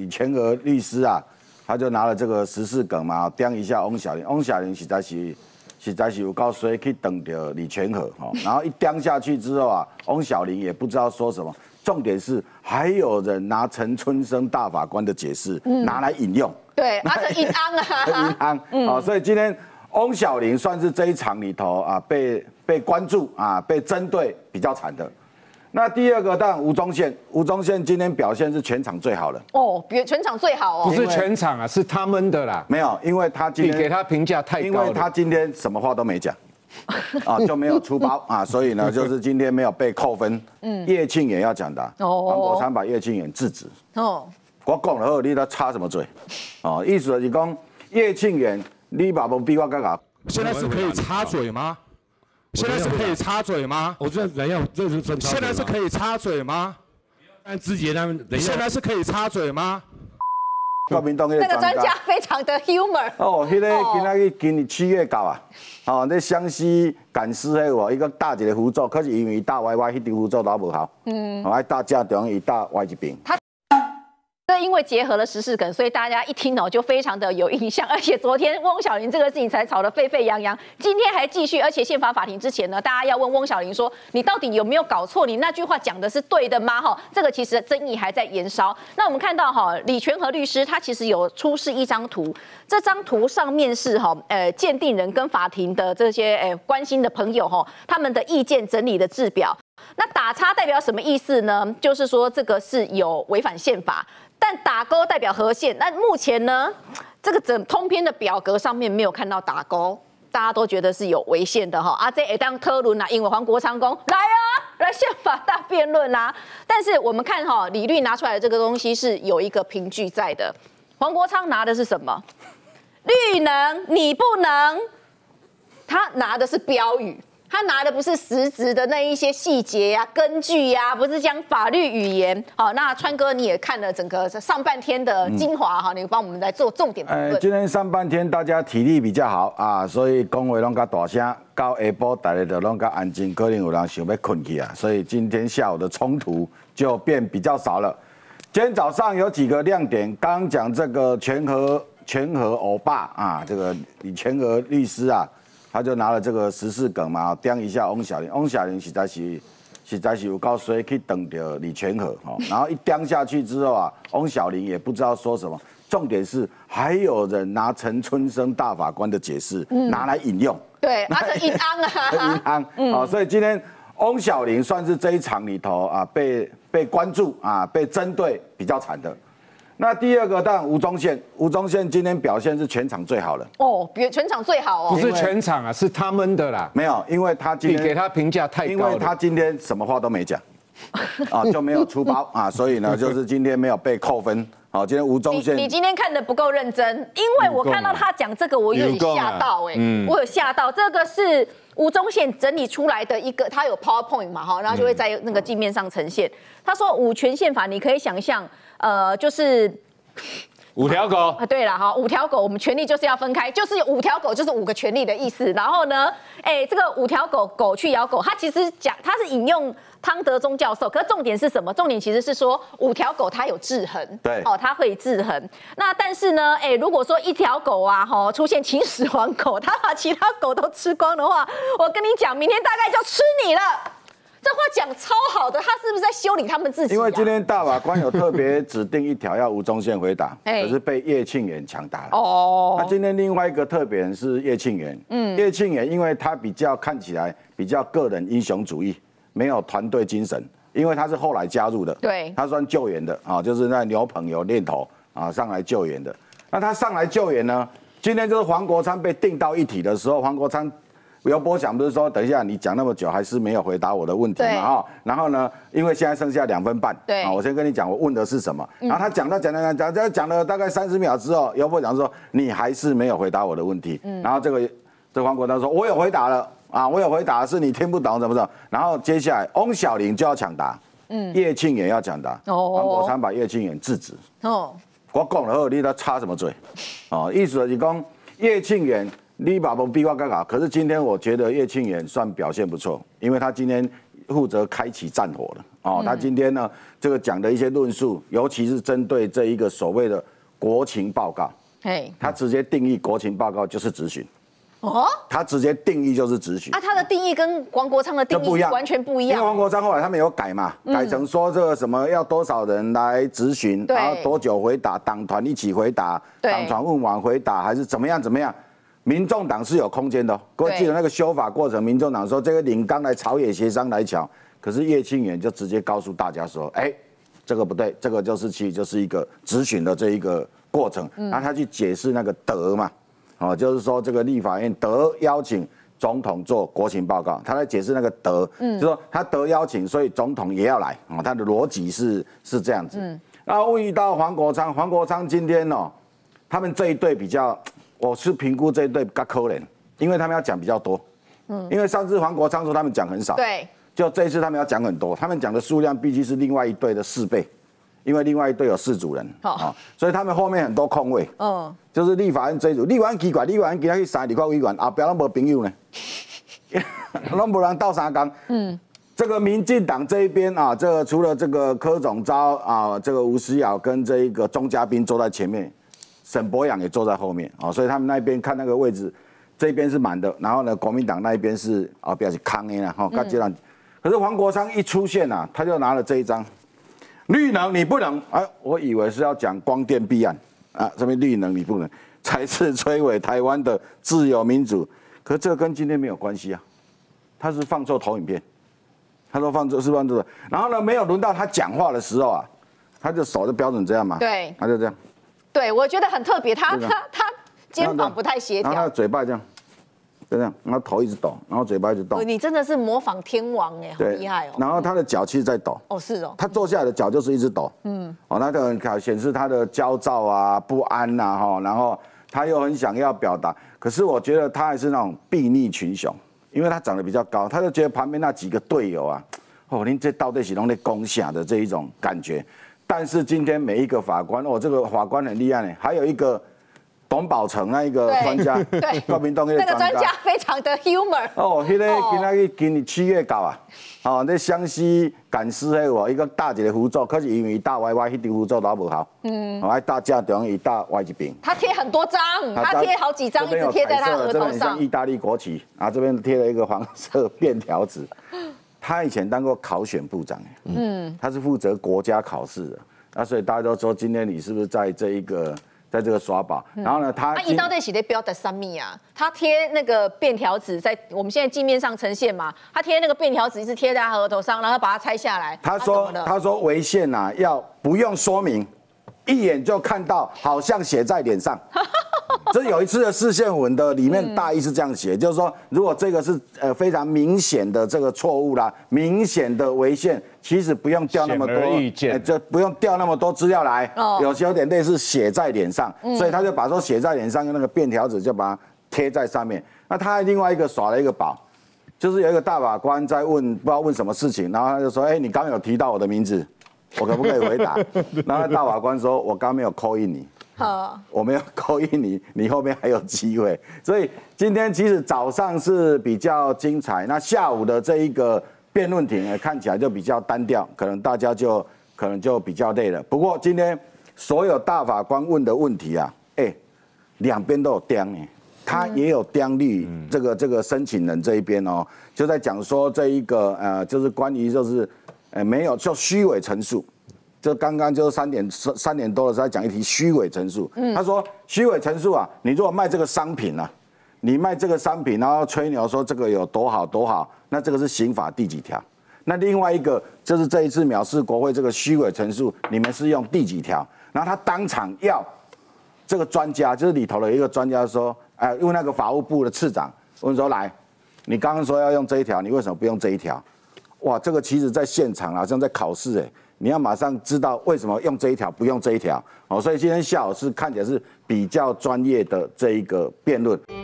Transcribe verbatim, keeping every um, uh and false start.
李全和律师啊，他就拿了这个十四梗嘛，刁一下翁小玲，翁小玲实在是实在是有够衰，去等着李全和哈，然后一刁下去之后啊，翁小玲也不知道说什么。重点是还有人拿陈春生大法官的解释、嗯、拿来引用， 对，他是银安啊， 银安，嗯，哦，所以今天翁小玲算是这一场里头啊被被关注啊被针对比较惨的。那第二个当然吴宗宪，吴宗宪今天表现是全场最好的哦，比全场最好哦， 不是全场啊，是他们的啦， 没有，因为他今天你给他评价太高了， 因为他今天什么话都没讲。啊，就没有出包啊，所以呢，就是今天没有被扣分。嗯，叶庆元要讲的，哦，黄国昌把叶庆元制止。哦，我讲了后，你都插什么嘴？哦，意思就是讲叶庆元，你把不逼我干啥？ 现在是可以插嘴吗？现在是可以插嘴吗？ 我这怎样？这是真插嘴。 现在是可以插嘴吗？ 按之前他们， 现在是可以插嘴吗？ 国民党那个专家非常的 humor 哦，迄个今仔日今年七月到啊，哦，那湘西赶尸迄个，伊个搭一个辅助，可是因为伊搭歪歪，迄条辅助都无效，嗯，哦，爱搭正中，伊搭歪一边。 这因为结合了时事梗，所以大家一听哦就非常的有印象，而且昨天翁小玲这个事情才吵得沸沸扬扬，今天还继续，而且宪法法庭之前呢，大家要问翁小玲说，你到底有没有搞错？你那句话讲的是对的吗？哈，这个其实争议还在延烧。那我们看到哈，李全和律师他其实有出示一张图，这张图上面是哈，呃，鉴定人跟法庭的这些呃关心的朋友哈，他们的意见整理的制表。那打叉代表什么意思呢？就是说这个是有违反宪法。但打勾代表合宪，那目前呢，这个整通篇的表格上面没有看到打勾，大家都觉得是有违宪的哈。啊，这也当讨论啦，因为黄国昌公来啊，来宪法大辩论啦。但是我们看哈，李律拿出来的这个东西是有一个凭据在的。黄国昌拿的是什么？律能，你不能。他拿的是标语。他拿的不是实质的那一些细节呀、啊、根据呀、啊，不是讲法律语言。好，那川哥你也看了整个上半天的精华哈，嗯、你帮我们来做重点评论。 今天上半天大家体力比较好啊，所以讲话拢较大声，到下晡大家就拢较安静，可能有人想要困去啊，所以今天下午的冲突就变比较少了。今天早上有几个亮点，刚刚讲这个全和全和欧巴啊，这个李全和律师啊。他就拿了这个十四梗嘛，刁一下翁小玲，翁小玲实在是实在是有够衰，去等着李全和哈，然后一刁下去之后啊，翁小玲也不知道说什么。重点是还有人拿陈春生大法官的解释、嗯、拿来引用， 对，他是银安啊， 银安，嗯，哦，所以今天翁小玲算是这一场里头啊被被关注啊被针对比较惨的。那第二个当然吴宗宪，吴宗宪今天表现是全场最好的哦，比全场最好哦， 不是全场啊，是他们的啦， 没有，因为他今天你给他评价太高了， 因为他今天什么话都没讲，啊就没有出包啊，所以呢就是今天没有被扣分。好，今天吴宗宪， 你今天看的不够认真，因为我看到他讲这个，我有点吓到哎、欸，嗯、我有吓到，这个是吴宗宪整理出来的一个，他有 PowerPoint 嘛哈，然后就会在那个镜面上呈现。他说五权宪法，你可以想象。呃，就是五条狗啊，对了哈，五条狗，我们权利就是要分开，就是五条狗就是五个权利的意思。然后呢，哎，这个五条狗狗去咬狗，他其实讲他是引用汤德宗教授，可是重点是什么？重点其实是说五条狗它有制衡， 对， 哦，它会制衡。那但是呢，哎，如果说一条狗啊，哈，出现秦始皇狗，它把其他狗都吃光的话，我跟你讲，明天大概就吃你了。这话讲超好的，他是不是在修理他们自己、啊？ 因为今天大法官有特别指定一条要吴宗宪回答，可是被叶庆元抢答了。哦，那今天另外一个特别人是叶庆元，嗯，叶庆元因为他比较看起来比较个人英雄主义，没有团队精神，因为他是后来加入的， 对， 他算救援的啊，就是那牛棚有念头啊上来救援的。那他上来救援呢？今天就是黄国昌被定到一体的时候，黄国昌。刘伯祥不是说，等一下你讲那么久还是没有回答我的问题嘛？哈，然后呢，因为现在剩下两分半， 对， 啊，我先跟你讲，我问的是什么？然后他讲到讲讲讲讲讲了大概三十秒之后，刘伯祥说你还是没有回答我的问题。嗯，然后这个这黄国昌说，我有回答了啊，我有回答，是你听不懂怎么着？然后接下来翁小玲就要抢答，嗯，叶庆元要抢答，哦，黄国昌把叶庆元制止。哦，我讲了后，你都插什么嘴？哦，意思就是讲叶庆元。你把不逼我干搞，可是今天我觉得叶庆元算表现不错，因为他今天负责开启战火了哦，他今天呢这个讲的一些论述，尤其是针对这一个所谓的国情报告， 嘿， 他直接定义国情报告就是质询。 哦， 他直接定义就是质询啊，他的定义跟王国昌的定义完全不一样。 因为王国昌后来他们有改嘛，嗯、改成说这个什么要多少人来质询，然后多久回答，党团一起回答，党团问完回答，还是怎么样怎么样？民众党是有空间的、哦。各位记得那个修法过程，民众党说这个领纲来朝野协商来瞧，可是叶庆元就直接告诉大家说，哎、欸，这个不对，这个就是其实就是一个质询的这一个过程，然后他去解释那个德嘛。哦，就是说这个立法院得邀请总统做国情报告，他在解释那个得，嗯，就说他得邀请，所以总统也要来啊、哦，他的逻辑是是这样子。嗯，然后问到黄国昌，黄国昌今天哦，他们这一队比较，我是评估这一队比较可怜，因为他们要讲比较多，嗯，因为上次黄国昌说他们讲很少， 对， 就这一次他们要讲很多，他们讲的数量必须是另外一队的四倍。因为另外一队有四组人，好、哦，所以他们后面很多空位，嗯，就是立法院这一组，立法院奇怪，立法院今仔去三二块委员，后边拢无朋友呢，拢无人斗三工，嗯，这个民进党这一边啊，这个除了这个柯总召啊，这个吴思瑶跟这一个钟嘉宾坐在前面，沈博阳也坐在后面，啊、哦，所以他们那边看那个位置，这边是满的，然后呢，国民党那一边是啊，比较是空的啦，哈、哦，这样，可是黄国昌一出现啊，他就拿了这一张。绿能你不能，哎，我以为是要讲光电弊案啊，什么绿能你不能，才是摧毁台湾的自由民主。可是这个跟今天没有关系啊，他是放错投影片，他说放错是放错，然后呢，没有轮到他讲话的时候啊，他就手就标准这样嘛， 对， 他就这样， 对我觉得很特别，他他他肩膀不太协调， 然后他的嘴巴这样。就这样，然后头一直抖，然后嘴巴一直动。 你真的是模仿天王哎，好厉害哦。 然后他的脚其实在抖。 哦，是哦。 他坐下来的脚就是一直抖。嗯。哦，那个很显示他的焦躁啊、不安呐，哈，然后他又很想要表达，可是我觉得他还是那种睥睨群雄，因为他长得比较高，他就觉得旁边那几个队友啊，哦，您这到底是拢在攻下的这一种感觉。但是今天每一个法官，哦，这个法官很厉害呢，还有一个。董宝成那一个专家， 对， 国民党那个专家非常的 humor。 哦，迄个今仔日今年七月到啊，哦，那湘西赶尸迄个一个大一个符咒，可是因为大歪歪，迄张符咒都无效，嗯，哦，大架中伊大歪一边。 他贴很多张，他贴好几张，一直贴在他额头上。 这边很像意大利国旗，啊，这边贴了一个黄色便条纸。他以前当过考选部长，嗯，他是负责国家考试的，那所以大家都说今天你是不是在这一个？在这个耍宝，然后呢，他他一到底写的标的什么啊？他贴那个便条纸在我们现在镜面上呈现嘛，他贴那个便条纸是贴在他额头上，然后把它拆下来。 他说他说违宪啊，要不用说明，一眼就看到，好像写在脸上。这有一次的释宪文的里面大意是这样写，嗯、就是说，如果这个是呃非常明显的这个错误啦，明显的违宪，其实不用调那么多，呃、就不用调那么多资料来，哦、有些有点类似写在脸上，嗯、所以他就把说写在脸上用那个便条纸就把它贴在上面。那他还另外一个耍了一个宝，就是有一个大法官在问不知道问什么事情，然后他就说，哎、欸，你刚刚有提到我的名字，我可不可以回答？然后大法官说，我刚没有call in你。我没有勾引你，你后面还有机会。所以今天其实早上是比较精彩，那下午的这一个辩论庭看起来就比较单调，可能大家就可能就比较累了。不过今天所有大法官问的问题啊，哎，两边都有刁呢，他也有刁绿这个这个申请人这一边哦，就在讲说这一个呃，就是关于就是呃没有就虚伪陈述。就刚刚就是三点三点多的时候讲一题虚伪陈述，嗯、他说虚伪陈述啊，你如果卖这个商品啊，你卖这个商品，然后吹牛说这个有多好多好，那这个是刑法第几条？那另外一个就是这一次藐视国会这个虚伪陈述，你们是用第几条？然后他当场要这个专家，就是里头的一个专家说，哎，问那个法务部的次长问说，来，你刚刚说要用这一条，你为什么不用这一条？哇，这个其实在现场好像在考试哎。你要马上知道为什么用这一条不用这一条哦，所以今天下午是看起来是比较专业的这一个辩论。